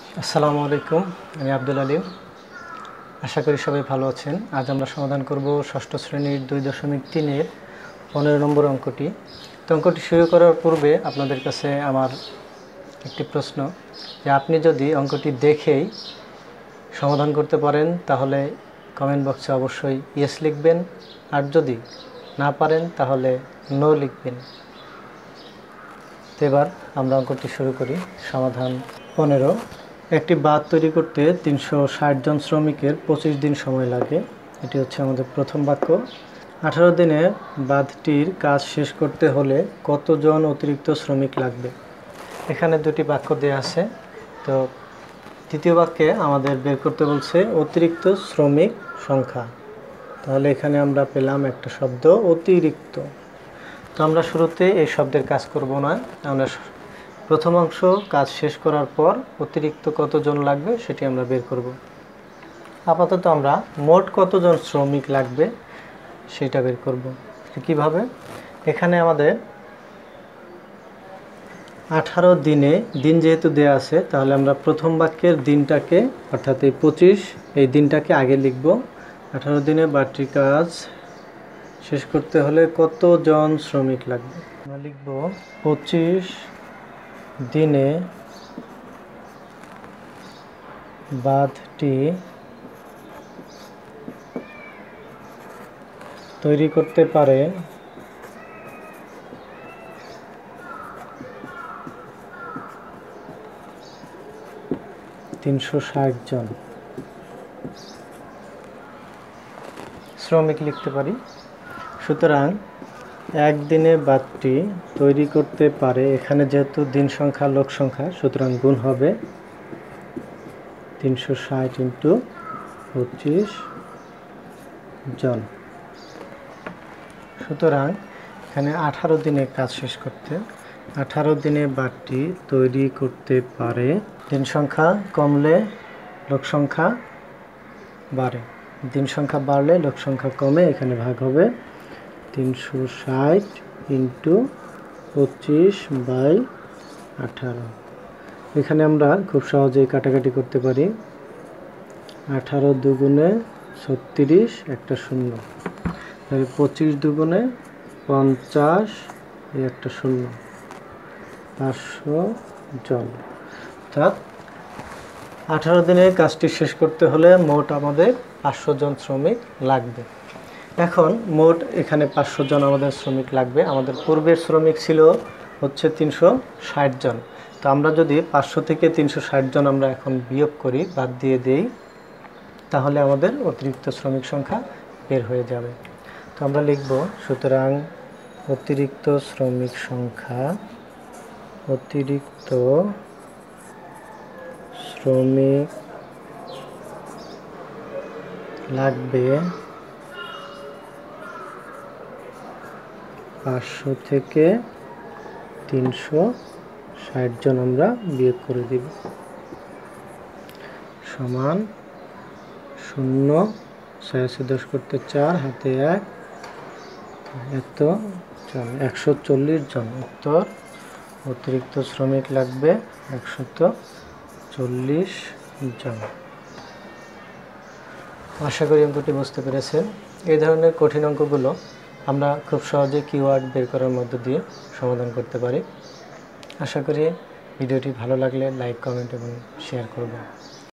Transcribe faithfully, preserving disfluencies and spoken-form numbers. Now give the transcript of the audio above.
আসসালামু আলাইকুম, আমি আব্দুল আলিম। আশা করি সবাই ভালো আছেন। আজ আমরা সমাধান করব ষষ্ঠ শ্রেণীর দুই দশমিক তিনের পনেরো নম্বর অঙ্কটি। তো অঙ্কটি শুরু করার পূর্বে আপনাদের কাছে আমার একটি প্রশ্ন, যে আপনি যদি অঙ্কটি দেখেই সমাধান করতে পারেন তাহলে কমেন্ট বক্সে অবশ্যই ইয়েস লিখবেন, আর যদি না পারেন তাহলে নো লিখবেন। তো এবার আমরা অঙ্কটি শুরু করি। সমাধান পনেরো। একটি বাঁধ তৈরি করতে তিনশো ষাট জন শ্রমিকের পঁচিশ দিন সময় লাগে। এটি হচ্ছে আমাদের প্রথম বাক্য। আঠারো দিনে বাঁধটির কাজ শেষ করতে হলে কতজন অতিরিক্ত শ্রমিক লাগবে? এখানে দুটি বাক্য দেওয়া আছে। তো তৃতীয় বাক্যে আমাদের বের করতে বলছে অতিরিক্ত শ্রমিক সংখ্যা। তাহলে এখানে আমরা পেলাম একটা শব্দ অতিরিক্ত। তো আমরা শুরুতে এই শব্দের কাজ করব না, আমরা প্রথম অংশ কাজ শেষ করার পর অতিরিক্ত কতজন লাগবে সেটি আমরা বের করব। আপাতত আমরা মোট কতজন শ্রমিক লাগবে সেটা বের করব। কিভাবে? এখানে আমাদের আঠারো দিনে, দিন যেহেতু দেয়া আছে তাহলে আমরা প্রথম বাক্যের দিনটাকে অর্থাৎ এই পঁচিশ এই দিনটাকে আগে লিখব। আঠারো দিনে বাড়তির কাজ শেষ করতে হলে কতজন শ্রমিক লাগবে? আমরা লিখব পঁচিশ দিনে বাঁধটি তৈরি করতে পারে তিনশো ষাট জন শ্রমিক লিখতে পারি। সুতরাং একদিনে বাঁধটি তৈরি করতে পারে, এখানে যেহেতু দিন সংখ্যা লোক সংখ্যা সুতরাং গুণ হবে তিনশো ষাট ইন্টু পঁচিশ জন। সুতরাং এখানে আঠারো দিনে কাজ শেষ করতে, আঠারো দিনে বাঁধটি তৈরি করতে পারে, দিন সংখ্যা কমলে লোক সংখ্যা বাড়ে, দিন সংখ্যা বাড়লে লোক সংখ্যা কমে, এখানে ভাগ হবে তিনশো ষাট ইন্টু পঁচিশ বাই আঠারো। এখানে আমরা খুব সহজেই কাটাকাটি করতে পারি। আঠারো দুগুণে ছত্রিশ, একটা শূন্য, তাহলে পঁচিশ দুগুণে পঞ্চাশ, এই একটা শূন্য, পাঁচশো জন। অর্থাৎ আঠারো দিনে কাজটি শেষ করতে হলে মোট আমাদের পাঁচশো জন শ্রমিক লাগবে। এখন মোট এখানে পাঁচশো জন আমাদের শ্রমিক লাগবে। আমাদের পূর্বের শ্রমিক ছিল হচ্ছে তিনশো ষাট জন। তো আমরা যদি পাঁচশো থেকে তিনশো ষাট জন আমরা এখন বিয়োগ করি, বাদ দিয়ে দেই, তাহলে আমাদের অতিরিক্ত শ্রমিক সংখ্যা বের হয়ে যাবে। তো আমরা লিখব সুতরাং অতিরিক্ত শ্রমিক সংখ্যা, অতিরিক্ত শ্রমিক লাগবে পাঁচশো থেকে তিনশো ষাট জন, আমরা বিয়োগ করে দিব, সমান শূন্য, ছয় আছে দশ করতে চার, হাতে এক, এত জন, একশো চল্লিশ জন। উত্তর অতিরিক্ত শ্রমিক লাগবে একশত চল্লিশ জন। আশা করি অঙ্কটি বুঝতে পেরেছেন। এই ধরনের কঠিন অঙ্কগুলো আমরা খুব সহজে কিওয়ার্ড বের করার মধ্য দিয়ে সমাধান করতে পারি। আশা করি ভিডিওটি ভালো লাগলে লাইক, কমেন্ট এবং শেয়ার করবেন।